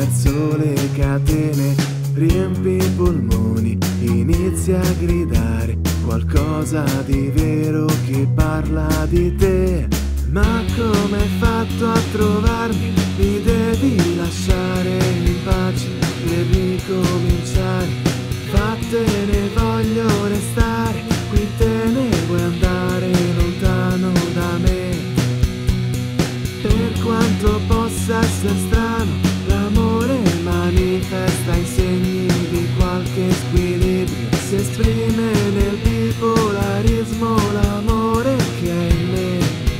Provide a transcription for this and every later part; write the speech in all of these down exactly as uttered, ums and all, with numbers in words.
spezzo le catene, riempi i polmoni, inizia a gridare qualcosa di vero che parla di te. Ma come hai fatto a trovarmi? Mi devi lasciare in pace per ricominciare. Vattene, voglio restare, qui te ne vuoi andare lontano da me. Per quanto possa essere strano, l'amore manifesta i segni di qualche squilibrio. Si esprime nel bipolarismo l'amore che è in me.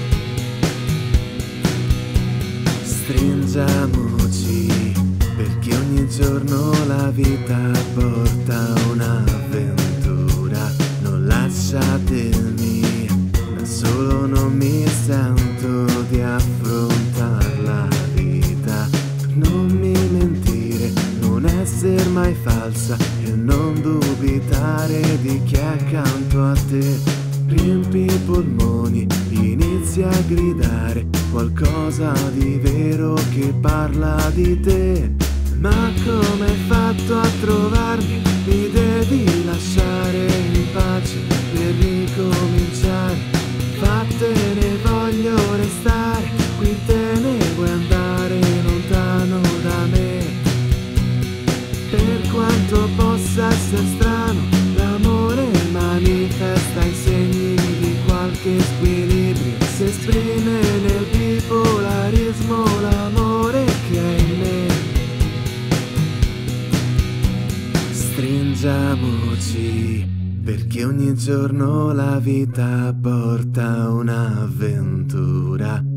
Stringiamoci, perché ogni giorno la vita porta un'avventura. Non lasciatemi, da solo non mi sento di affrontare la vita. Non mi mentire, non esser mai falsa e non dubitare di chi è accanto a te. Riempi i polmoni, inizia a gridare qualcosa di vero che parla di te. Ma come hai fatto a trovarmi? Mi devi lasciare in pace per ricominciare. Vattene, voglio restare, qui te ne vuoi andare lontano da me. Per quanto possa essere strano, l'amore manifesta i segni di qualche squilibrio. Si esprime nel bipolarismo l'amore che è in me. Stringiamoci, perché ogni giorno la vita porta un'avventura.